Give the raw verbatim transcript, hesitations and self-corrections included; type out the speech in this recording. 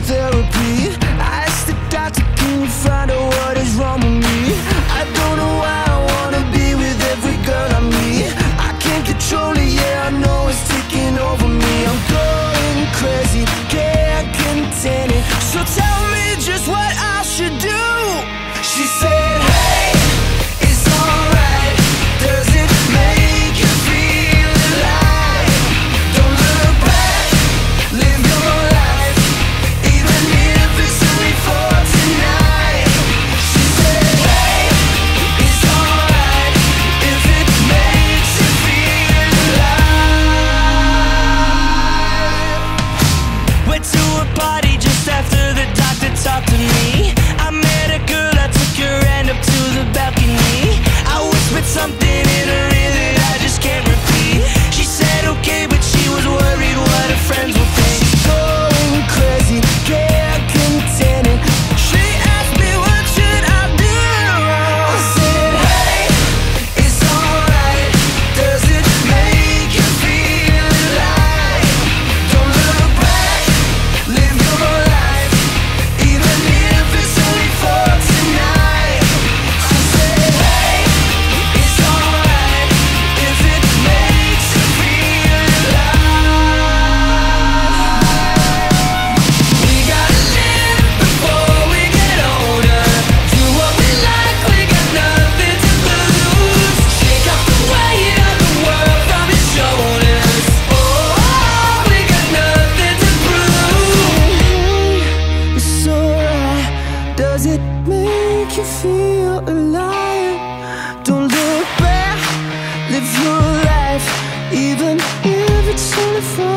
therapy. I asked the doctor, can you find out what is wrong with me? I don't know why I wanna be with every girl I meet. I can't control it, yeah, I know it's taking over me. I'm going crazy, can't contain it. So tell me just what I should do. She said, hey, it's alright. Does it make you feel alive? Don't look back, live your life, even if it's only for tonight. She said, hey, it's alright if it makes you feel alive. Went to a party just after the doctor talked to me. I met a girl, I took her hand up to the balcony. I whispered something in her ear that I just can't repeat. She said okay, but she was worried what her friends would think. She's going crazy, can't contain it. She asked me what should I do. I said, hey, it's alright. Does it make you feel alive? Don't look back, live your life, even if it's only for tonight. She said, hey, it's alright if it makes you feel alive. We gotta live before we get older. Do what we like, we got nothing to lose. Shake off the weight of the world from your shoulders. Oh, we got nothing to prove. It's alright. Does it make you feel alive? Don't look back, live your life, even if it's only for